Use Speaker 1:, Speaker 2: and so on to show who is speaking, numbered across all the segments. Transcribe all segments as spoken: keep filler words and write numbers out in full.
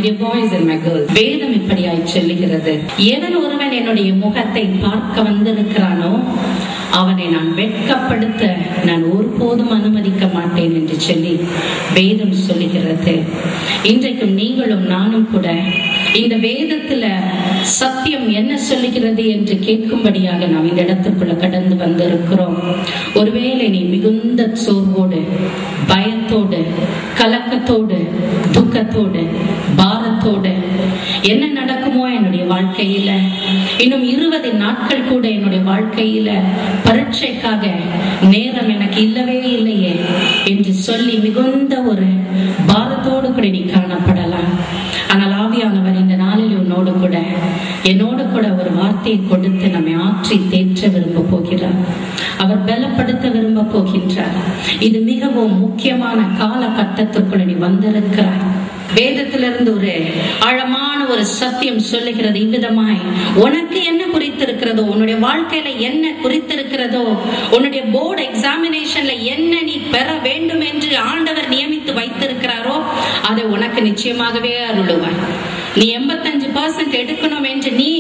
Speaker 1: dear boys and my girls, வேதம் இப்படியாய் சொல்லுகிறது, எவன் ஒருவன் என்னுடைய முகத்தை பார்க்க வந்திருக்கிறானோ அவனை நான் வெட்கப்படுத்த நான் ஒருபோதும் அனுமதிக்க மாட்டேன் என்று சொல்லி வேதம் சொல்லுகிறது. இன்றைக்கும் நீங்களும் நானும் கூட இந்த வேதத்துல சத்தியம் என்ன சொல்லுகிறது என்று கேட்கும்படியாக நாம் இந்த இடத்துக்குள்ள கடந்து வந்திருக்கிறோம். ஒருவேளை நீ மிகுந்த சோர்வோடு, பயத்தோடு, கலக்கத்தோடு, துக்கத்தோடு, பாரத்தோடு, என்ன நடக்குமோ என்னுடைய வாழ்க்கையில, இன்னும் இருபது நாட்கள் கூட என்னுடைய வாழ்க்கையில பரீட்சைக்காக நேரம் எனக்கு இல்லவே இல்லையே என்று சொல்லி மிகுந்த ஒரு பாரத்தோடு கூட நீ காணப்படலாம். ஆனால் ஆவியானவர் இந்த நாளில் உன்னோடு கூட என்னோடு கூட ஒரு வார்த்தையை கொடுத்து நம்மை ஆற்றி தேற்ற விரும்ப போகிறார். அவர் பலப்படுத்த விரும்ப போகின்றார். இது மிகவும் முக்கியமான காலகட்டத்திற்குள்ள நீ வந்திருக்கிறார். வேதத்திலிருந்து ஒரு ஆழமான ஒரு சத்தியம் சொல்லுகிறது இவ்விதமாய், உனக்கு என்ன குறித்திருக்கிறதோ, உன்னுடைய வாழ்க்கையில என்ன குறித்திருக்கிறதோ, உன்னுடைய போர்டு எக்ஸாமினேஷன்ல என்ன நீ பெற வேண்டும் என்று ஆண்டவர் நியமித்து வைத்திருக்கிறாரோ அதை உனக்கு நிச்சயமாகவே அருளுவார். நீ எண்பத்தஞ்சு பர்சன்ட் எடுக்கணும் என்று நீ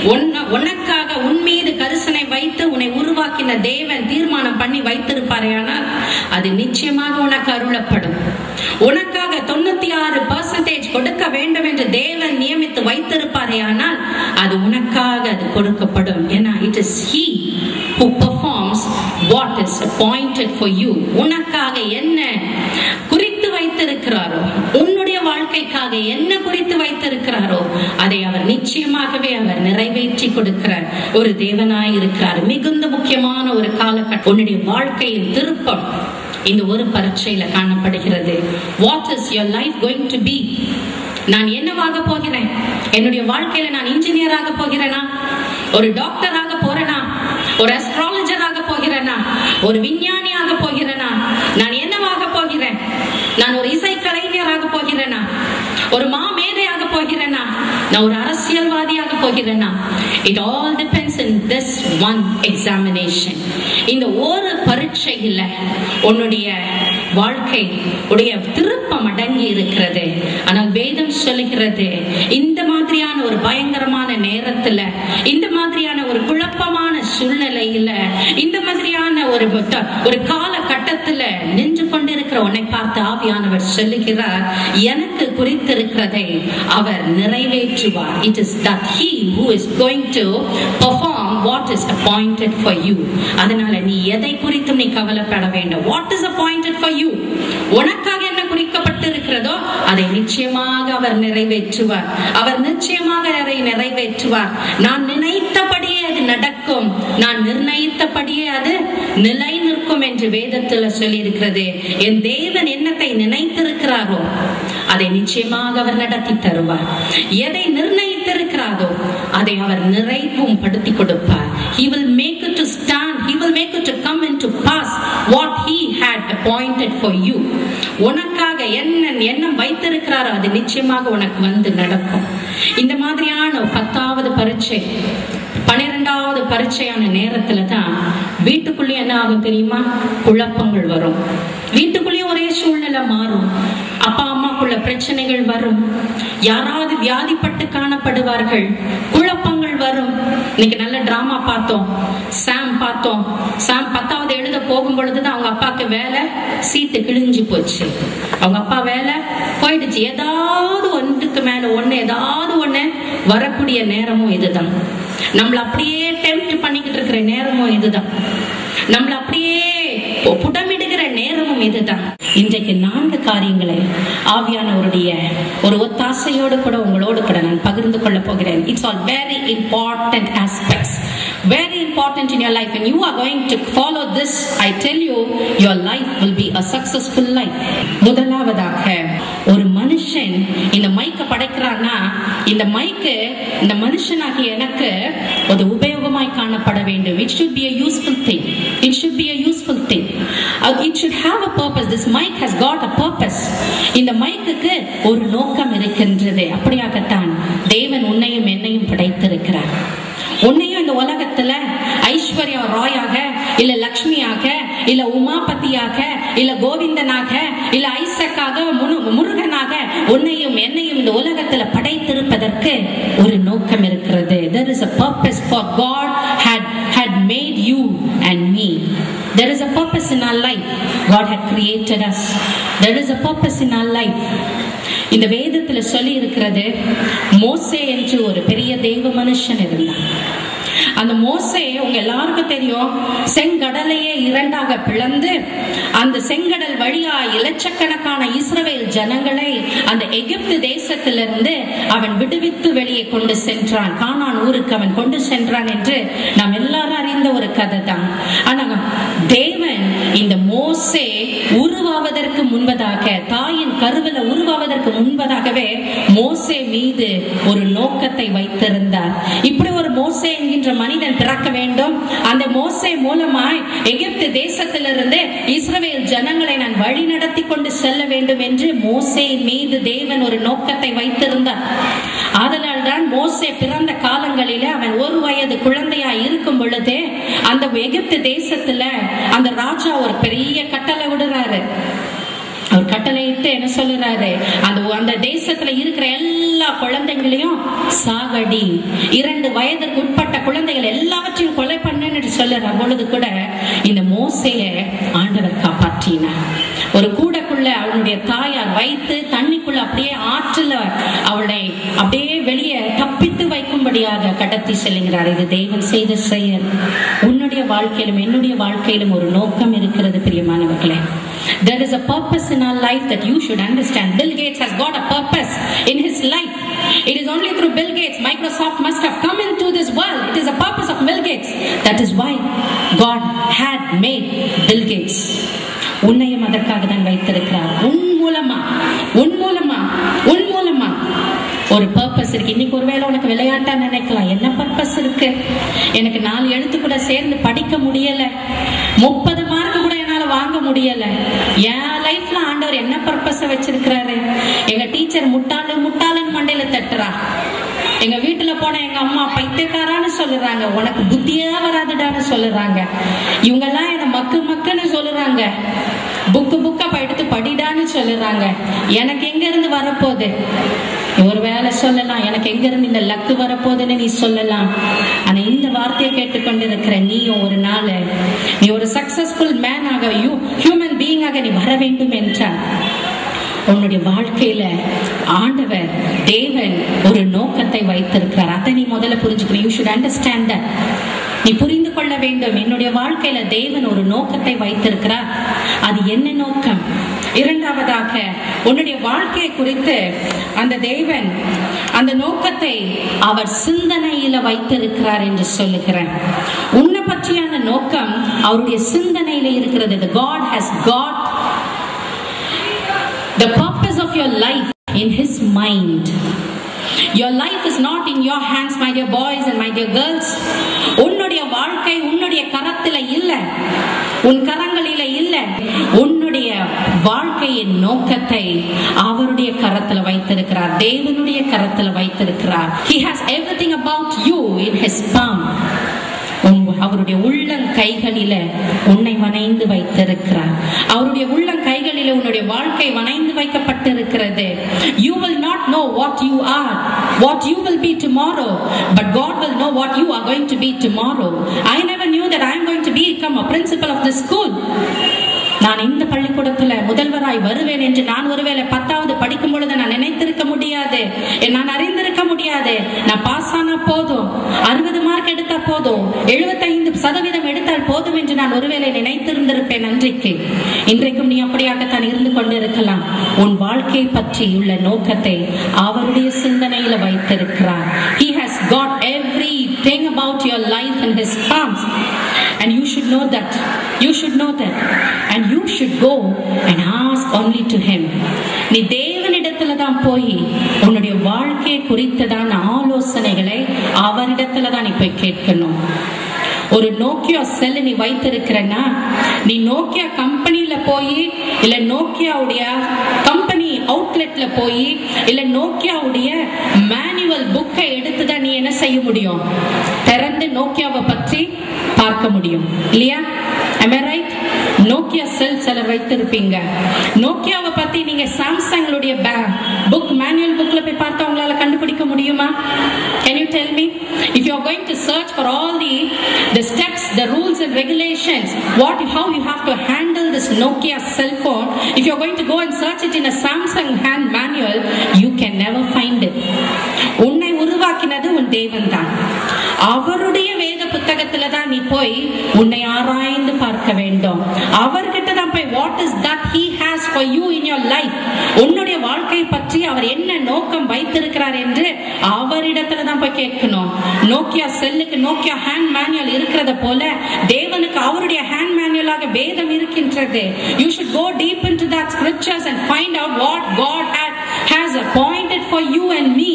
Speaker 1: உனக்காக உன் மீது கரிசனை வைத்து உன்னை உருவாக்கின தேவன் தீர்மானம் பண்ணி வைத்திருப்பாரையானால் அது நிச்சயமாக உனக்கு அருளப்படும். உனக்காக தொண்ணூத்தி ஆறு பர்சன்டேஜ் கொடுக்க வேண்டும் என்று தேவன் நியமித்து வைத்திருப்பாரையானால் அது உனக்காக அது கொடுக்கப்படும். ஏன்னா it is he who performs what is appointed for you. உனக்காக என்ன குறித்து வைத்திருக்கிறாரோ, உன்னுடைய வாழ்க்கைக்காக என்ன குறித்து வைத்திருக்கிறாரோ அதை அவர் நிச்சயமாகவே அவர் நிறைவேற்றி கொடுக்கிறார் ஒரு தேவனாய் இருக்கிறார். மிகுந்த முக்கியமான ஒரு காலகட்டம் உன்னுடைய வாழ்க்கையின் திருப்பம் இந்த ஒரு பரீட்சையில காணப்படுகிறது. What is your life going to be? நான் என்னவாக போகிறேன்? என்னுடைய வாழ்க்கையில நான் இன்ஜினியராக போகிறேனா, ஒரு டாக்டராக போறேனா, ஒரு அஸ்ட்ராலஜராக போகிறேனா, ஒரு விஞ்ஞானியாக போகிறேனா, நான் என்னவாக போகிறேன்? நான் ஒரு இசை கலைஞராக போகிறேனா, ஒரு மாமேதையாக போகிறேனா, நான் ஒரு அரசியல்வாதியாக போகிறேனா? It all depends in this one examination. இந்த ஒரு பரீட்சையில உன்னுடைய வாழ்க்கை உடைய திருப்பம் அடங்கி இருக்கிறது. ஆனால் வேதம் சொல்லுகிறது, இந்த மாதிரியான ஒரு பயங்கரமான நேரத்துல, இந்த மாதிரியான ஒரு குழப்பமான சூழ்நிலையில, இந்த மாதிரியான ஒரு ஒரு காலகட்டத்துல நின்று கொண்டிருக்கிற உன்னை பார்த்து ஆவியானவர் சொல்லுகிறார், எனக்கு குறித்திருக்கிறதை அவர் நிறைவேற்றுவார். It is that he who is going to perform what is appointed for you. அதனால நீ எதை குறித்தும் நீ கவலைப்பட வேண்டும். What is appointed for you? உனக்காக என்ன குறிக்கப்பட்டிருக்கிறதோ அதை நிச்சயமாக அவர் நிறைவேற்றுவார். அவர் நிச்சயமாக அதை நிறைவேற்றுவார். நான் நினைத்தபடியே அது நடக்கும், நான் நிர்ணயித்தபடியே அது நிலை நிற்கும் என்று வேதத்துல சொல்லி இருக்கிறது. என் தேவன் என்னத்தை நினைத்திருக்கிறாரோ அதை நிச்சயமாக அவர் நடத்தி தருவார். எதை நிர்ணயித்திருக்கிறாரோ அதை அவர் நிறைவும் படுத்தி கொடுப்பார். He will make it to stand. He will make it to come into pass what he had appointed for you. உனக்காக என்ன எண்ணம் வைத்திருக்கிறாரோ அது நிச்சயமாக உனக்கு வந்து நடக்கும். இந்த மாதிரியான பத்தாவது பரீட்சை, பன்னிரெண்டாவது பரீட்சையான நேரத்துல தான் வீட்டுக்குள்ளே என்ன ஆகும் தெரியுமா? குழப்பங்கள் வரும். வீட்டுக்குள்ளேயும் ஒரே சூழ்நிலை மாறும். அப்பா அம்மாக்குள்ள பிரச்சனைகள் வரும். யாராவது வியாதிப்பட்டு காணப்படுவார்கள். குழப்பங்கள் வரும். இன்னைக்கு நல்ல டிராமா பார்த்தோம், சாம் பார்த்தோம். சாம் பத்தாவது எழுத போகும் பொழுதுதான் அவங்க அப்பாக்கு வேலை சீட்டு கிழிஞ்சு போச்சு. அவங்க அப்பா வேலை போயிடுச்சு. ஏதாவது ஒன்றுக்கு மேல ஒண்ணு, ஏதாவது ஒண்ணு வரக்கூடிய நேரமும் இதுதான். நம்மள அப்படியே டெம்ப்ட் பண்ணிக்கிட்டு இருக்கிற நேரமும் இதுதான். நம்மள அப்படியே புடமிடுகிற நேரமும் இதுதான். இன்றைக்கு நான்கு காரியங்களை ஆவியானவருடைய ஒரு ஒத்தாசையோடு கூட உங்களோடு கூட நான் பகிர்ந்து கொள்ள போகிறேன். It's all very important aspects, very important in your life, and you are going to follow this. I tell you, your life will be a successful life. முதலாவதாக, ஒரு மனுஷன் இந்த மைக்க படைக்கிறான்னா, இந்த மைக்கு இந்த மனுஷனாகிய எனக்கு ஒரு உபயோகமாய் காணப்பட வேண்டும். It should be a useful thing. It should be a useful thing. It should have a purpose. This mic has got a purpose. இந்த மைக்குக்கு ஒரு நோக்கம் இருக்கின்றது. அப்படியாகத்தான் தேவன் உன்னையும் என்னையும் படைத்திருக்கிறார். உன்னையும் இந்த உலகத்துல ஐஸ்வர்யா ராயாக, இல்ல லட்சுமியாக, இல்ல உமாபதியாக, இல்ல கோவிந்தனாக, இல்ல ஐசக்காக, முருகனாக உன்னையும் என்னையும் இந்த உலகத்துல வைத்ததற்கு ஒரு நோக்கம் இருக்கிறது. There is a purpose for God had had made you and me. There is a purpose in our life. God had created us. There is a purpose in our life. இந்த வேதத்துல சொல்லி இருக்கிறது, மோசே என்று ஒரு பெரிய தெய்வ மனுஷன் இருந்தான். அந்த மோசே உங்க எல்லாருக்கும் தெரியும், செங்கடலையே இரண்டாக பிளந்து அந்த செங்கடல் வழியா இலட்சக்கணக்கான இஸ்ரவேல் ஜனங்களை அந்த எகிப்து தேசத்திலிருந்து அவன் விடுவித்து வெளியே கொண்டு சென்றான். கானான் ஊருக்கு அவன் கொண்டு சென்றான் என்று நாம் எல்லாரும் அறிந்த ஒரு கதை தான். ஆனா தேவன் இந்த மோசே உருவாவதற்கு முன்பதாக, தாயின் கருவில உருவாவதற்கு முன்பதாகவே மோசே மீது ஒரு நோக்கத்தை வைத்திருந்தார். இப்படி ஒரு மோசே என்கின்ற மனிதன் பிறக்க வேண்டும், அந்த மோசே மூலமாய் எகிப்து தேசத்திலிருந்து இஸ்ரவேல் ஜனங்களை நான் வழி நடத்தி கொண்டு செல்ல வேண்டும் என்று மோசே மீது தேவன் ஒரு நோக்கத்தை வைத்திருந்தார். ஆதலால் தான் மோசே பிறந்த காலங்களிலே அவன் ஒரு வயது குழந்தையா இருக்கும் பொழுதே அந்த எகிப்து தேசத்துல அந்த ராஜா ஒரு பெரிய கட்டளை விடுறாரு. அவர் கட்டளையிட்டு என்ன சொல்லுறாரு, அந்த அந்த தேசத்துல இருக்கிற எல்லா குழந்தைகளையும் சாகடி, இரண்டு வயதுக்கு உட்பட்ட குழந்தைகள் எல்லாவற்றையும் கொலை பண்ணுன்னு சொல்லுற பொழுது கூட இந்த மோசேய ஆண்டவர் காப்பாற்றினார். ஒரு கூடக்குள்ள அவனுடைய தாயார் வைத்து தண்ணிக்குள்ள அப்படியே ஆற்றுல அவளை அப்படியே வெளியே தப்பித்து வைக்கும்படியாக கடத்தி செல்லுகிறார். இது தேவன் செய்த செயல். உன்னுடைய வாழ்க்கையிலும் என்னுடைய வாழ்க்கையிலும் ஒரு நோக்கம் இருக்கிறது பிரியமானவர்களே. There is a purpose in our life that you should understand. Bill Gates has got a purpose in his life. It is only through Bill Gates Microsoft must have come into this world. It is a purpose of Bill Gates. That is why God had made Bill Gates. உன்னையும் அதற்காக தான் வைத்திருக்கிறார். உன் மூலமா உன் மூலமா உன் மூலமா ஒரு பர்பஸ் இருக்கு. இன்னைக்கு ஒருவேளை உனக்கு விளையாட்டா நினைக்கலாம், என்ன பர்பஸ் இருக்கு, எனக்கு நாலு எழுத்து கூட சேர்ந்து படிக்க முடியல, முப்பது மார்க் கூட என்னால வாங்க முடியல, என் லைஃப்ல ஆண்டவர் என்ன பர்பஸ் வச்சிருக்கிறாரு? எங்க டீச்சர் முட்டாளு முட்டாளுன்னு மண்டையில தட்டுறா, எங்க வீட்டுல போன எங்க அம்மா பைத்தியக்காரான்னு சொல்லுறாங்க, உனக்கு புத்தியே வராதுடான்னு சொல்லுறாங்க, இவங்க எல்லாம் என்ன மக்கு மக்குன்னு சொல்லுறாங்க, புக்கு புக்கா எடுத்து படிடான்னு சொல்லுறாங்க, எனக்கு எங்க இருந்து வரப்போகுது? ஒரு வேலை சொல்லலாம், எனக்கு எங்க இருந்து இந்த லக்கு வரப்போகுதுன்னு நீ சொல்லலாம். ஆனா இந்த வார்த்தையை கேட்டுக்கொண்டு இருக்கிற நீயும் ஒரு நாள் நீ ஒரு சக்சஸ்ஃபுல் மேன் ஆக, ஹியூமன் பீயிங் ஆக நீ வர வேண்டும் என்றால் உன்னுடைய வாழ்க்கையில ஆண்டவர் தேவன் ஒரு நோக்கத்தை வைத்திருக்கிறார். அதை நீ முதல்ல புரிஞ்சுக்கணும். You should understand that. நீ புரிந்து கொள்ள வேண்டும், என்னுடைய வாழ்க்கையில தேவன் ஒரு நோக்கத்தை வைத்திருக்கிறார். அது என்ன நோக்கம்? இரண்டாவதாக உன்னுடைய வாழ்க்கையை குறித்து அந்த தேவன் அந்த நோக்கத்தை அவர் சிந்தனையில வைத்திருக்கிறார் என்று சொல்லுகிறேன். உன்னை பற்றிய அந்த நோக்கம் அவருடைய சிந்தனையில இருக்கிறது. The God has got the purpose of your life in his mind. Your life is not in your hands, my dear boys and my dear girls. உன்னுடைய வாழ்க்கை உன்னுடைய கரத்தில இல்ல, உன் கரங்களில இல்ல. உன்னுடைய வாழ்க்கையின் நோக்கத்தை அவருடைய கரத்துல வைத்திருக்கிறார், தேவனுடைய கரத்துல வைத்திருக்கிறார். He has everything about you in his palm. அவருடைய உள்ளங்கைகளில உன்னை வணைந்து வைத்திருக்கிறார். அவருடைய உள்ளங்கைகளில உன்னுடைய வாழ்க்கை வணைந்து வைக்கப்பட்டிருக்கிறது. You will not know what you are, what you will be tomorrow, but God will know what you are going to be tomorrow. I never knew that I am going to become a principal of this school. நான் இந்த பள்ளிக்கூடத்துல முதல்வராய் வருவேன் என்று நான் ஒருவேளை பத்தாவது படிக்கும் பொழுது நான் நினைத்திருக்க முடியாது, நான் அறிந்திருக்க முடியாது. நான் பாஸ் ஆனா போதும், அறுபது மார்க் எடுத்தா போதும், எழுபத்தைந்து சதவீதம் எடுத்தால் போதும் என்று நான் ஒருவேளை நினைத்திருந்திருப்பேன் அன்றைக்கு. இன்றைக்கும் நீ அப்படியாகத்தான் இருந்து கொண்டிருக்கலாம். உன் வாழ்க்கை பற்றி உள்ள நோக்கத்தை அவருடைய சிந்தனையில வைத்திருக்கிறார். He has got everything about your life in his palms, and you should know that. You should know that, and you should go and ask only to him. நீ தேவனிடத்துல தான் போய் உன்னுடைய வாழ்க்கையை குறித்ததான ஆலோசனைகளை அவரிடத்துல தான் நீ போய் கேட்கணும். ஒரு நோக்கியா செல் நீ வைத்திருக்கிறன்னா, நீ நோக்கியா கம்பெனில போய் இல்ல நோக்கியாவுடைய கம்பெனி அவுட்லெட்ல போய் இல்ல நோக்கியாவுடைய மேனுவல் புக்கை எடுத்துதான் நீ என்ன செய்ய முடியும்? திறந்து நோக்கியாவை பற்றி பார்க்க முடியும் இல்லையா? Am I right? Nokia cell சிலர் வைத்திருப்பீங்க. நோக்கியாவை பத்தி நீங்க சாம்சங்களுடைய புக் மேனுவல் புக்ல போய் பார்த்தா உங்களால கண்டுபிடிக்க முடியும். முடியுமா? Can you tell me? If you are going to search for all the the steps, the rules and regulations, what how you have to handle this Nokia cell phone, if you are going to go and search it in a Samsung hand manual, you can never find it. உன்னை உருவாக்கினது உன் தேவன் தான். அவருடைய வேத புத்தகத்துல தான் நீ போய் உன்னை ஆராய்ந்து பார்க்க வேண்டும். அவர்கிட்ட தான் போய் what is that he has for you in your life, உன்னுடைய வாழ்க்கை பற்றி அவர் என்ன நோக்கம் வைத்திருக்கிறார் என்று அவரிடத்துல தான் போய் கேட்கணும். நோக்கியா செல்லுக்கு நோக்கியா ஹேண்ட் மேனுவல் இருக்கிறத போல தேவனுக்கு அவருடைய ஹேண்ட் மேனுவலாக வேதம் இருக்கின்றது. You should go deep into that scriptures and find out what God had, has appointed for you and me.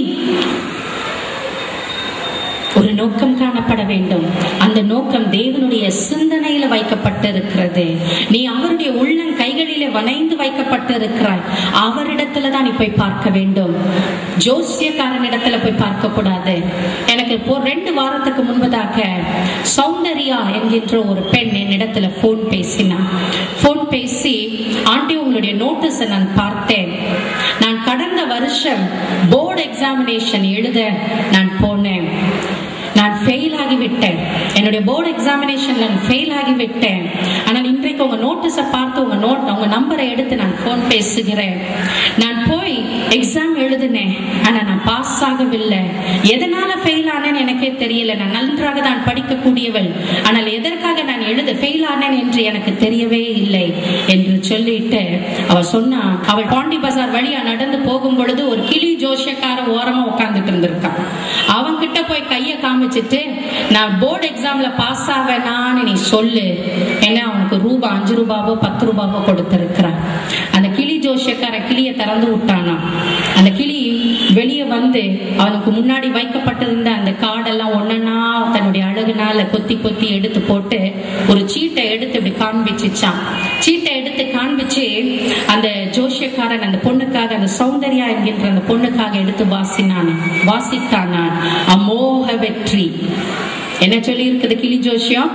Speaker 1: ஒரு நோக்கம் காணப்பட வேண்டும். அந்த நோக்கம் தேவனுடைய சிந்தனையில வைக்கப்பட்டிருக்கிறது. நீ அவருடைய உள்ளம் கைகளிலே வணைந்து வைக்கப்பட்டிருக்கிறாய். அவரிடத்துல தான் நீ போய் பார்க்க வேண்டும். ஜோசியக்காரன் இடத்துல போய் பார்க்க கூடாது. எனக்கு ரெண்டு வாரத்துக்கு முன்பதாக சௌந்தர்யா என்கின்ற ஒரு பெண் என்னிடத்துல போன் பேசினா. போன் பேசி, ஆண்டி உங்களுடைய நோட்டீஸ் நான் பார்த்தேன். நான் கடந்த வருஷம் போர்டு எக்ஸாமினேஷன் எழுத நான் போனேன். நான் ஃபெயில் ஆகிவிட்டேன். என்னுடைய போர்டு எக்ஸாமினேஷன் நான் ஃபெயில் ஆகிவிட்டேன். ஆனால் இன்றைக்கு உங்க நோட்டீஸை பார்த்து உங்க நோட் உங்க நம்பரை எடுத்து நான் போன் பேசுகிறேன். நான் போய் எக்ஸாம் எழுதினேன், ஆனா நான் பாஸ் ஆகவில்லை. எதனால ஃபெயில் ஆனேன்னு எனக்கே தெரியல. நான் நன்றாக தான் படிக்கக்கூடியவள், ஆனால் எதற்காக நான் எழுத ஃபெயில் ஆனேன் என்று எனக்கு தெரியவே இல்லை என்று சொல்லிட்டு அவள் சொன்னா, அவள் பாண்டி பசார் வழியா நடந்து போகும் பொழுது ஒரு கிளி ஜோஷக்கார ஓரமா உட்கார்ந்துட்டு இருந்திருக்கான். அவன் கிட்ட போய் கைய காமிச்சிட்டு, நான் போர்டு எக்ஸாம்ல பாஸ் ஆவேனான்னு நீ சொல்லு, ஏன்னா அவனுக்கு ரூபா அஞ்சு ரூபாவோ பத்து ரூபாவோ கொடுத்திருக்கிறான். அந்த கிளி ஜோஷக்கார கிளியை திறந்து விட்டானா. அந்த கிளி வெளியே வந்து அவனுக்கு முன்னாடி வைக்கப்பட்டிருந்த அந்த கார்டெல்லாம் ஒன்னா தன்னுடைய அழகுனால கொத்தி கொத்தி எடுத்து போட்டு ஒரு சீட்டை எடுத்து இப்படி காண்பிச்சுச்சான். சீட்டை எடுத்து காண்பிச்சு அந்த ஜோஷக்காரன் அந்த பொண்ணுக்காக, அந்த சௌந்தர்யா என்கின்ற அந்த பொண்ணுக்காக எடுத்து வாசினான் வாசித்தானா அமோக வெற்றி. என்ன சொல்லி இருக்குது கிளி ஜோஷியம்?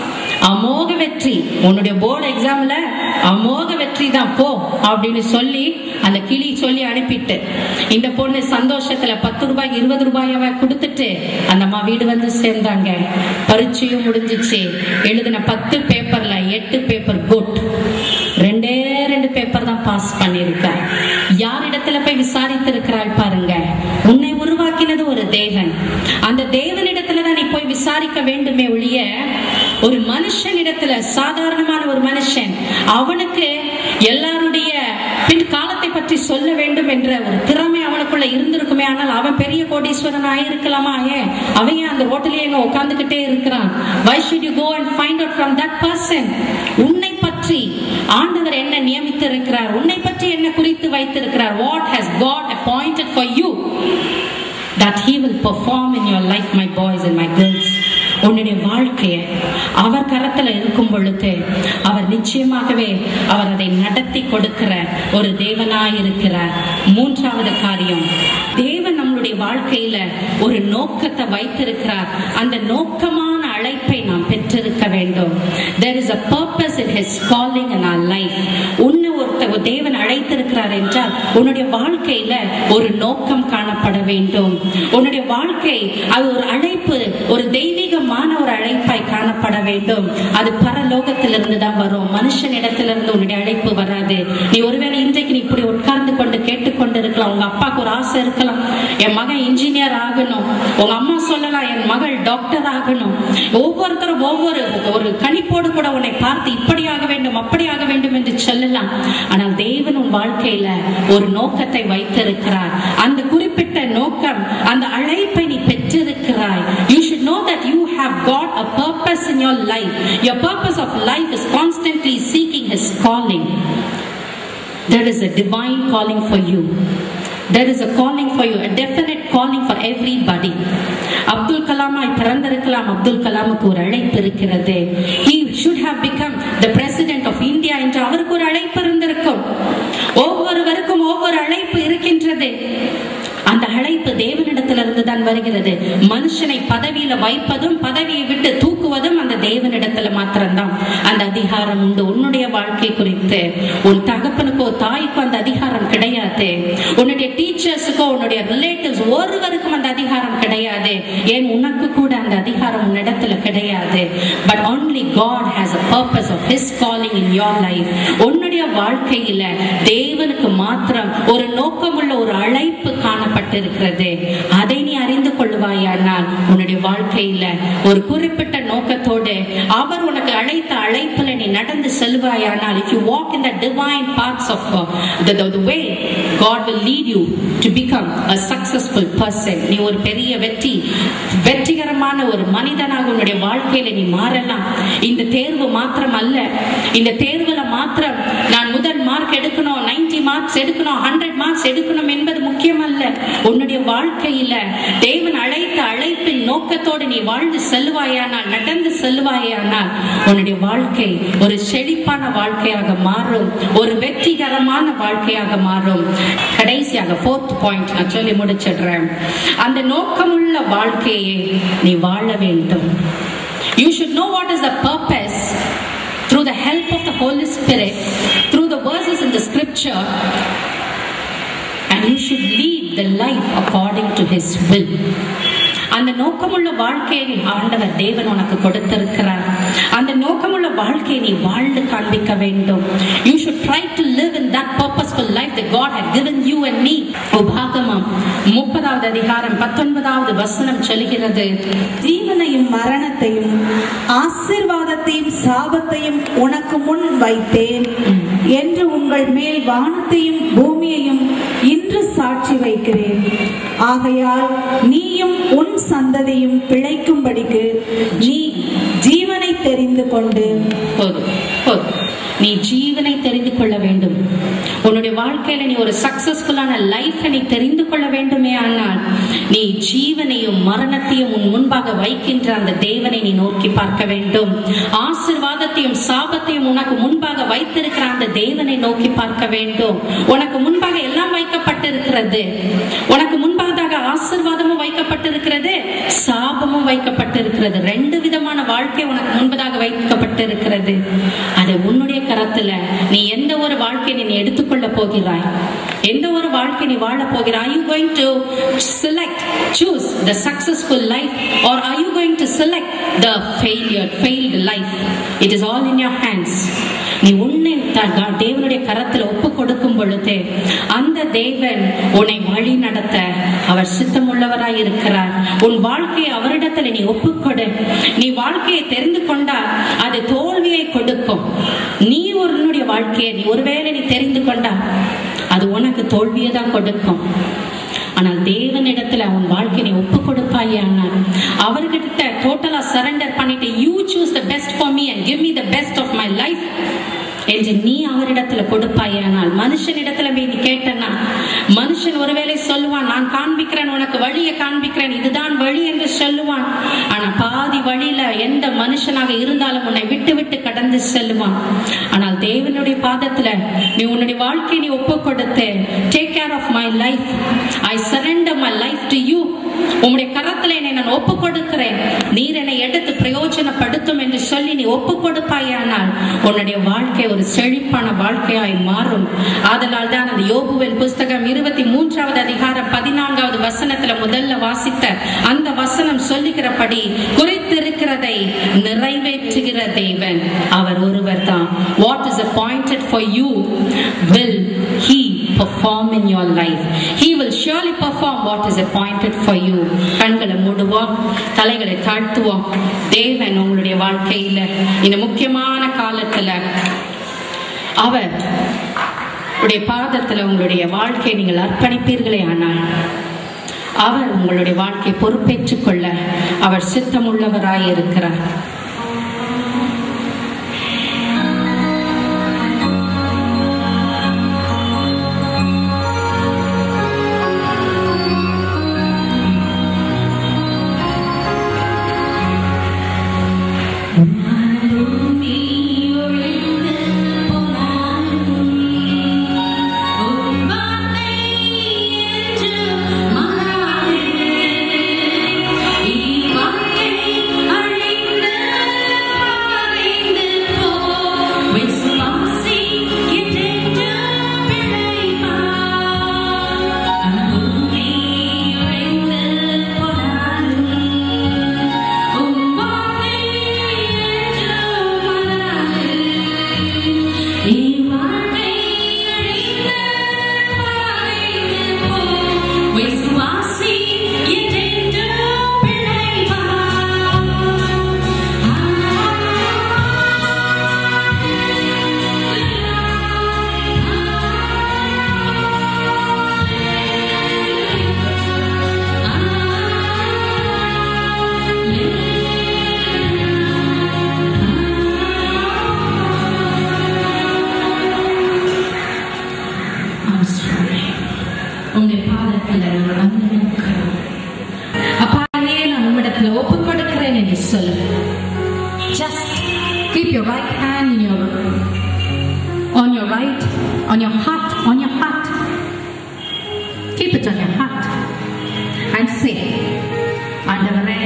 Speaker 1: அமோக வெற்றி. உன்னுடைய போர்டு எக்ஸாம்ல அமோக வெற்றி தான் போ அப்படின்னு சொல்லி அந்த கிளி சொல்லி அனுப்பிட்டு, இந்த பொண்ணு சந்தோஷத்துல பத்து ரூபாய் இருபது ரூபாயாவ கொடுத்துட்டு அந்த அம்மா வீடு வந்து சேர்ந்தாங்க. பரீட்சையும் முடிஞ்சிச்சு. எழுதின பத்து பேப்பர்ல எட்டு பேப்பர் குட், ரெண்டே ரெண்டு பேப்பர் தான் பாஸ் பண்ணிருக்க. யாரிடத்துல போய் விசாரித்து இருக்கிறாள் பாருங்க. உன்னை உருவாக்கினது ஒரு தேவன். அந்த தேவனிடத்துல தான் நீ போய் விசாரிக்க வேண்டுமே ஒழிய ஒரு மனுஷனிடத்துல, சாதாரணமான ஒரு மனுஷன், அவனுக்கு எல்லாருடைய பின் காலத்தை பற்றி சொல்ல வேண்டும் என்ற ஒரு திறமை அவனுக்குள்ள இருந்திருக்குமே, ஆனால் அவன் பெரிய கோடீஸ்வரன் ஆயிருக்கலாமா? ஏன் அவன் அந்த ரோட்டிலேயே உட்கார்ந்துகிட்டே இருக்கிறான்? Why should you go and find out from that person? உன்னை பற்றி ஆண்டவர் என்ன நியமித்து இருக்கிறார், உன்னை பற்றி என்ன குறித்து வைத்திருக்கிறார், what has God appointed for you that he will perform in your life, my boys and my girls. உன்னுடைய வாழ்க்கைய அவர் கரத்துல இருக்கும் பொழுது அவர் நிச்சயமாகவே அவர் அதை நடத்தி கொடுக்கிற ஒரு தேவனாய் இருக்கிறார். மூன்றாவது காரியம், தேவன் நம்மளுடைய வாழ்க்கையில ஒரு நோக்கத்தை வைத்திருக்கிறார். அந்த நோக்கமான அழைப்பை நாம் பெற்றிருக்க வேண்டும். There is a purpose in his calling in our life. உன்னை ஒருத்தர் தேவன் அழைத்திருக்கிறார் என்றால் உன்னுடைய வாழ்க்கையில ஒரு நோக்கம் காணப்பட வேண்டும். உன்னுடைய வாழ்க்கை அது ஒரு அழைப்பு, ஒரு தெய்வீகமான ஒரு அழைப்பாய் காணப்பட வேண்டும். அது பரலோகத்திலிருந்து தான் வரும், மனுஷனிடத்திலிருந்து உன்னுடைய அழைப்பு வராது. நீ ஒருவேளை இன்றைக்கு நீ இப்படி உட்கார்ந்து கொண்டு கேட்டுக்கொண்டு இருக்கலாம். உங்க அப்பாவுக்கு ஒரு ஆசை இருக்கலாம், என் மகன் இன்ஜினியர் ஆகணும். உங்க அம்மா சொல்லலாம், என் மகள் டாக்டர் ஆகணும். ஒவ்வொருத்தரும் ஒவ்வொரு ஒரு கணிப்போடு கூட உன்னை பார்த்து இப்படியாக வேண்டும் அப்படியாக வேண்டும் என்று சொல்லலாம். ஆனால் தேவன் உன் வாழ்க்கையில ஒரு நோக்கத்தை வைத்திருக்கிறார். அந்த குறிப்பிட்ட நோக்கம், அந்த அழைப்பை நீ பெற்றிருக்கிறாய். You should know that you have got a purpose in your life. Your purpose of life is constantly seeking his calling. There is a divine calling for you. There is a calling for you, a definite calling for everybody. Abdul கலாமாய் பிறந்திருக்கலாம், Abdul கலாமுக்கு ஒரு அழைப்பு இருக்கிறது. He should have become the president of India என்று அவருக்கு ஒரு அழைப்பு இருந்திருக்கும். ஒவ்வொருவருக்கும் ஒவ்வொரு அழைப்பு இருக்கின்றது. அந்த அழைப்பு தேவனிடத்தில் தேவனிடத்திலிருந்து தான் வருகிறது. மனுஷனை பதவியில வைப்பதும் பதவியை விட்டு தூக்குவதும் அந்த தேவனிடத்துல மாத்திரம்தான் அந்த அதிகாரம் உண்டு. உன்னுடைய வாழ்க்கை குறித்து உன் தகப்பனுக்கோ தாய்க்கோ அந்த அதிகாரம் கிடையாது. உன்னுடைய டீச்சர்ஸுக்கோ உன்னுடைய ரிலேட்டிவ்ஸ் ஒருவருக்கும் அந்த அதிகாரம் கிடையாது. ஏன் உனக்கு கூட அந்த அதிகாரம் உன்னிடத்துல கிடையாது. But only God has a purpose of His calling in your life. உன்னுடைய வாழ்க்கையில தேவனுக்கு மாத்திரம் ஒரு நோக்கமுள்ள ஒரு அழைப்பு காணப்பட்டிருக்கிறது. அதை நீ அறிந்து கொள்வாயானால் உன்னுடைய வாழ்க்கையில ஒரு குறிப்பிட்ட நோக்கத்தோடு அவர் உனக்கு அழைத்த அழைப்புல நீ நடந்து செல்வாயானால், if you walk in the divine paths of uh, the, the, the way, God will lead you to become a successful person. நீ ஒரு பெரிய வெற்றி வெற்றிகரமான ஒரு மனிதனாக உன்னுடைய வாழ்க்கையில நீ மாறலாம். இந்த தேர்வு மாத்திரம் அல்ல, இந்த தேர்வுல மாத்திரம் நான் முதல் மார்க் எடுக்கணும், நைன்டி மார்க்ஸ் எடுக்கணும், ஹண்ட்ரட் மார்க்ஸ் எடுக்கணும் என்பது முக்கியம் அல்ல. உன்னுடைய வாழ்க்கையில தேவன் அழைத்த அழைப்பின் நோக்கத்தோடு நீ வாழ்ந்து செல்வாயானால், நடந்து செல்வாயானால் உன்னுடைய வாழ்க்கை ஒரு செழிப்பான வாழ்க்கையாக மாறும், ஒரு வெற்றிகரமான வாழ்க்கையாக மாறும். கடைசியாக ஃபோர்த் பாயிண்ட் நான் சொல்லி முடிச்சிடுறேன். அந்த நோக்கமுள்ள வாழ்க்கையை நீ வாழ வேண்டும். You should know what is the purpose through the help of the Holy Spirit, through the verses in the scripture, and you should lead the life according to His will. அந்த நோக்கமுள்ள வாழ்க்கையை ஆண்டவர் தேவன் உனக்கு கொடுத்திருக்கிறார். அந்த நோக்கமுள்ள வாழ்க்கையை நீ வாழ்ந்து காண்பிக்க வேண்டும். You should try to live in that purposeful life that God had given you and me. உபாகமம் முப்பதாவது அதிகாரம் பத்தொன்பதாவது வசனம் சொல்கிறது,
Speaker 2: ஜீவனையும் மரணத்தையும் ஆசீர்வாதத்தையும் சாபத்தையும் உனக்கு முன் வைத்தேன் என்று உங்கள் மேல் வானத்தையும் பூமியையும் இன்று சாட்சி வைக்கிறேன். ஆகையால் நீயும் உன் சந்ததியும் பிழைக்கும்படிக்கு நீ ஜீவனை தெரிந்து கொண்டு
Speaker 1: போதும் போதும் நீ ஜீவனை தெரிந்து கொள்ள வேண்டும். உன்னுடைய வாழ்க்கையில நீ ஒரு சக்சஸ்ஃபுல்லான லைஃப் நீ தெரிந்து கொள்ள வேண்டுமே ஆனால் நீ ஜீவனையும் மரணத்தையும் உன் முன்பாக வைக்கின்ற அந்த தேவனை நீ நோக்கி பார்க்க வேண்டும். ஆசீர்வாதத்தையும் சாபத்தையும் உனக்கு முன்பாக வைத்திருக்கிற அந்த தேவனை நோக்கி பார்க்க வேண்டும். உனக்கு முன்பாக எல்லாம் வைக்கப்பட்டிருக்கிறது. உனக்கு முன்பாக ஆசீர்வாதமும் வைக்கப்பட்டிருக்கிறது, சாபமும் வைக்கப்பட்டிருக்கிறது. ரெண்டு விதமான வாழ்க்கை உனக்கு முன்பதாக வைக்கப்பட்டிருக்கிறது. அது உன்னுடைய கரத்துல நீ எந்த ஒரு வாழ்க்கை நீ எடுத்துக்கொள்ள போகிறாய், எந்த ஒரு வாழ்க்கை நீ வாழ போகிறாய். Are you going to select, choose the successful life or are you going to select the failure, failed life? It is all in your hands. நீ உன்னை தேவனுடைய கரத்துல ஒப்பு கொடுக்கும் பொழுது அந்த தேவன் உன்னை வழி நடத்த அவர் சித்தமுள்ளவராய் இருக்கிறார். உன் வாழ்க்கையை அவரிடத்துல நீ ஒப்புக்கொடு. நீ வாழ்க்கையை தெரிந்து கொண்டால் அது தோல்வியை கொடுக்கும். நீ உன்னுடைய வாழ்க்கையை நீ ஒருவேளை நீ தெரிந்து கொண்டால் அது உனக்கு தோல்வியை தான் கொடுக்கும். ஆனால் தேவனிடத்துல உன் வாழ்க்கை நீ ஒப்பு கொடுப்பாயானால், அவர்கிட்ட டோட்டலா சரண்டர் பண்ணிட்டு you choose the best for me and give me the best of my life என்று நீ அவரிடத்துல கொடுப்பாயானால், மனுஷனிடத்துல போய் நீ கேட்டனா மனுஷன் ஒருவேளை சொல்லுவான், நான் காண்பிக்கிறேன் உனக்கு வழியை காண்பிக்கிறேன், இதுதான் வழி என்று சொல்லுவான். ஆனா பாதி வழியில எந்த மனுஷனாக இருந்தாலும் உன்னை விட்டு விட்டு கடந்து செல்லுவான். ஆனால் தேவனுடைய பாதத்துல நீ உன்னுடைய வாழ்க்கையை நீ ஒப்பு கொடுத்து, take care of my life, I surrender my life to you, உம்முடைய கரத்துல என்னை நான் ஒப்பு கொடுக்கிறேன், நீர் என்னை எடுத்து பிரயோஜனப்படுத்தும் என்று சொல்லி நீ ஒப்பு கொடுப்பாயானால் உன்னுடைய வாழ்க்கை ஒரு செழிப்பான வாழ்க்கையாய் மாறும். ஆதலால் தான் அந்த யோபுவின் புஸ்தகம் இருபத்தி மூன்றாவது அதிகாரம் பதினான்காவது வசனத்துல முதல்ல வாசித்த அந்த வசனம் சொல்லுகிறபடி, குறித்திருக்கிறதை நிறைவேற்றுகிற தேவன் அவர் ஒருவர் தான். What is appointed for you will He perform in your life. He will surely perform what is appointed for you. கண்களை மூடுவோம், தலைகளை தாழ்த்துவோம். தேவன் உங்களுடைய வாழ்க்கையில இந்த முக்கியமான காலத்துல அவர் உடைய பாதத்துல உங்களுடைய வாழ்க்கையை நீங்கள் அர்ப்பணிப்பீர்களே ஆனால் அவர் உங்களுடைய வாழ்க்கை பொறுப்பேற்றுக் கொள்ள அவர் சித்தமுள்ளவராய் இருக்கிறார்.
Speaker 3: Oh, my day into my life.
Speaker 1: Keep your right hand in your, on your right, on your heart, on your heart. Keep it on your heart and say, ஆண்டவரே,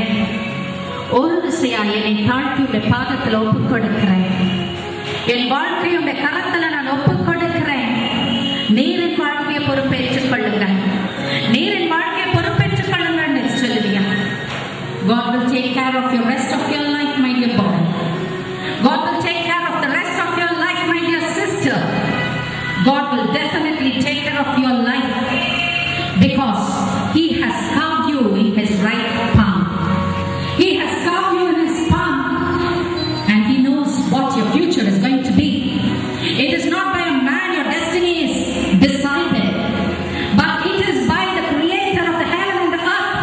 Speaker 1: ஒரு விசையா என்னை தாழ்த்தி உடைய பாதத்தில் ஒப்புக் கொடுக்கிறேன். என் வாழ்க்கையை உடைய கரத்துல நான் ஒப்புக் கொடுக்கிறேன். நீரின் வாழ்க்கையை பொறுப்பேற்றுக் கொள்ளுங்க. நீரின் வாழ்க்கையை பொறுப்பேற்றுக் கொள்ளுங்க சொல்லுவியா? God will take care of your rest of your life, my dear boy. God will take care of the rest of your life, my dear sister. God will definitely take care of your life because He has carved you in His right palm. He has carved you in His palm and He knows what your future is going to be. It is not by a man your destiny is decided, but it is by the Creator of the heaven and the earth.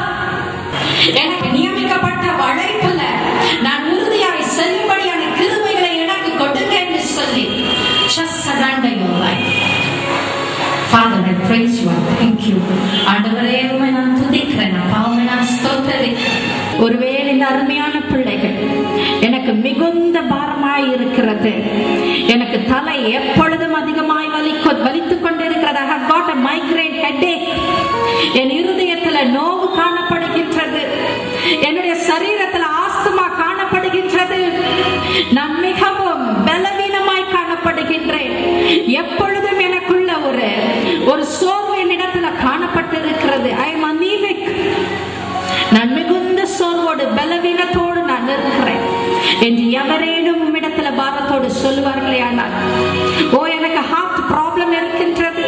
Speaker 1: எனக்கு நியமிக்கப்பட்ட அழைப்புல நான் உறுதியாய் செல்லும்படியான கிருபைகளை எனக்கு கொடுங்க என்று சொல்லி just surrender your life. Father, I praise you, I thank you. ஆண்டவரே, உம்மை நான் துதிக்கிறேன், அப்பா, உம்மை நான் ஸ்தோத்திரிக்கிறேன். ஒருவேளை இந்த அருமையான பிள்ளைகள் எனக்கு மிகுந்த பாரமாய் இருக்கிறது, எனக்கு தலை எப்பொழுதும் அதிகமாய் வலிக்க வலித்துக் கொண்டிருக்கிறது. I have got a migraine headache. என் இருதயத்துல நோவு காணப்படுகின்றது, என்னுடைய சரீரத்துல ஆஸ்துமா காணப்படுகின்றது, நான் மிகவும் பலவீனமாய் காணப்படுகின்றேன். எப்பொழுதும் எனக்குள்ள ஒரு ஒரு சோர்வு என்னிடத்துல காணப்பட்டிருக்கிறது. I am anemic. நான் மிகுந்த சோர்வோடு பலவீனத்தோடு நான் இருக்கிறேன் என்று எவரேனும் உம்மிடத்துல பாரத்தோடு சொல்லுவார்களே ஆனால், ஓ எனக்கு ஹார்ட் ப்ராப்ளம் இருக்கின்றது,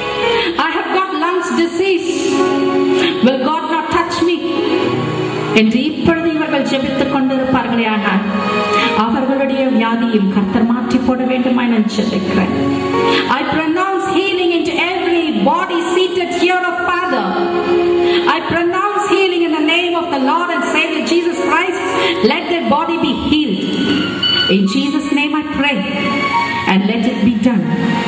Speaker 1: I have got lungs disease, will God not touch me என்று இப்பொழுது இவர்கள் ஜெபித்துக் கொண்டிருப்பார்களே ஆனால் அவர்களுடைய வியாதியும் கர்த்தர் மாற்றி போட வேண்டுமா நான் ஜெபிக்கிறேன். I pronounce healing into every body seated here of Father. I pronounce healing in the name of the Lord and Savior Jesus Christ. Let their body be healed. In Jesus' name I pray and let it be done.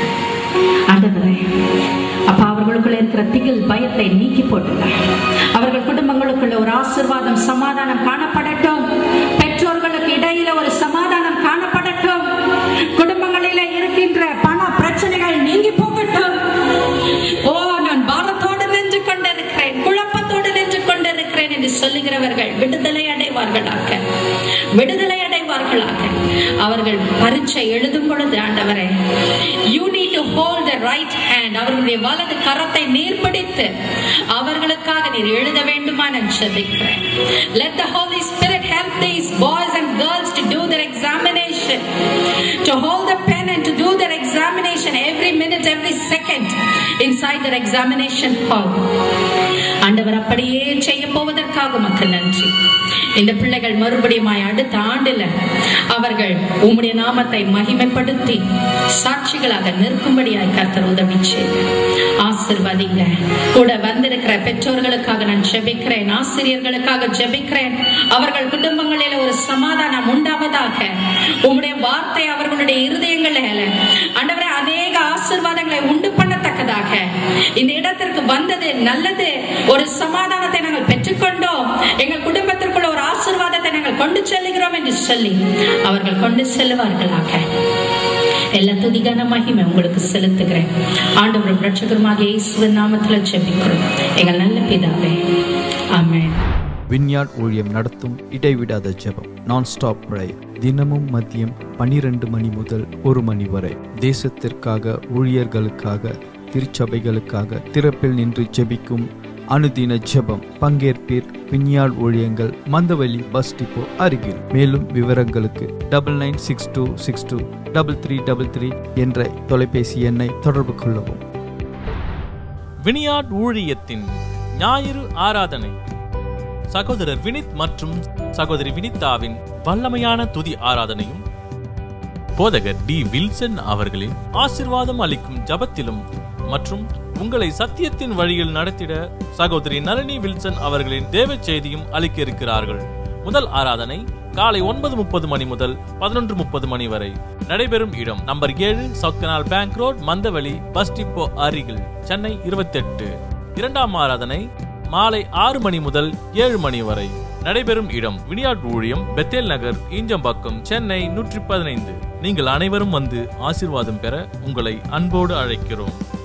Speaker 1: ஆண்டவரே, அப்பா, அவர்களுக்குள்ள இருக்கிற திகில் பயத்தை நீக்கி போட்டுங்க. அவர்கள் குடும்பங்களுக்குள்ள ஒரு ஆசீர்வாதம் சமாதானம் காணப்படட்டும். பெற்றோர்களுக்கு இடையில ஒரு சமாதானம் காணப்படட்டும். குடும்பங்களில இருக்கின்ற பண பிரச்சனைகள் நீங்கி போகட்டும். ஓ, நான் பாரத்தோடு நின்று கொண்டிருக்கிறேன், குழப்பத்தோடு நின்று கொண்டிருக்கிறேன் என்று சொல்லுகிறவர்கள் விடுதலை அடைவார்களாக, விடுதலை அடைவார்களாக. அவர்கள் பரீட்சை எழுதும் பொழுது ஆண்டவரே, you need to hold the right hand. அவர்களுடைய வலது கரத்தை நீர் பிடித்து அவர்களுக்காக நீர் எழுத வேண்டுமா நான் ஜெபிக்கிறேன். Let the Holy Spirit help these boys and girls to do their examination, to hold the pen and to do their examination every minute, every second inside their examination hall. ஆண்டவர் அப்படியே செய்ய போவதற்காக உமக்கு நன்றி. இந்த பிள்ளைகள் மறுபடியும் அடுத்த ஆண்டுல அவர்கள் உம்முடைய நாமத்தை மகிமைப்படுத்தி சாட்சிகளாக நிற்கும்படியாய் கர்த்தர் உதவி செய்து ஆசீர்வதிங்க. கூட வந்திருக்கிற பெற்றோர்களுக்காக நான் ஜெபிக்கிறேன், ஆசிரியர்களுக்காக ஜெபிக்கிறேன். அவர்கள் குடும்பங்களில் ஒரு சமாதானம் உண்டாவதாக. உம்முடைய வார்த்தை அவர்களுடைய இருதயங்களில் ஆண்டவரே அநேக ஆசீர்வாதங்களை உண்டு பண்ணத்தக்கதாக. இந்த இடத்திற்கு வந்தது நல்லது, ஒரு சமாதானத்தை நாங்கள் பெற்றுக்கொண்டோம், எங்கள் குடும்பத்திற்குள்ள ஒரு ஆசீர்வாதத்தை நாங்கள் கொண்டு செல்லுகிறோம் என்று சொல்லி அவர்கள் கொண்டு செல்லுவார்களாக. எல்லா துதிகான மகிமை உங்களுக்கு செலுத்துகிறேன். ஆண்டவரும் இரட்சகருமாகிய இயேசுவின் நாமத்தில் ஜெபிக்கிறோம் எங்கள் நல்ல பிதாவே, ஆமென்.
Speaker 3: விஞ்ஞான் ஊழியம் நடத்தும் இடைவிடாத ஜெபம், நான் ஸ்டாப் பிரேயர். தினமும் மதியம் பனிரெண்டு மணி முதல் ஒரு மணி வரை தேசத்திற்காக, ஊழியர்களுக்காக, திருச்சபைகளுக்காக திறப்பில் நின்று ஜெபிக்கும் அனுதின ஜெபம். பங்கேற்பீர். விஞ்ஞான் ஊழியங்கள், மந்தவெளி பஸ் டிப்போ அருகில். மேலும் விவரங்களுக்கு double nine six two six two double three double three என்ற தொலைபேசி எண்ணை தொடர்பு கொள்ளவும்.
Speaker 4: விஞ்ஞான் ஊழியத்தின் ஞாயிறு ஆராதனை. சகோதரர் வினித் மற்றும் சகோதரி வினிதாவின் வல்லமையான துதி ஆராதனையும், போதகர் டி வில்சன் அவர்களின் ஆசீர்வாதம் அளிக்கும் ஜபத்திலும் மற்றும் உங்களை சத்தியத்தின் வழியில் நடத்திட சகோதரி நளினி வில்சன் அவர்களின் தேவ செய்தியும் அளிக்க இருக்கிறார்கள். முதல் ஆராதனை காலை ஒன்பது முப்பது மணி முதல் பதினொன்று முப்பது மணி வரை நடைபெறும் இடம் நம்பர் ஏழு south canal bank road, Mandaveli bus depot அருகில், சென்னை இருபத்தி எட்டு. இரண்டாம் ஆராதனை மாலை ஆறு மணி முதல் ஏழு மணி வரை நடைபெறும் இடம் வினியாட் ஊழியம், பெத்தேல் நகர், ஈஞ்சம்பாக்கம், சென்னை நூற்றி பதினைந்து. நீங்கள் அனைவரும் வந்து ஆசீர்வாதம் பெற உங்களை அன்போடு அழைக்கிறோம்.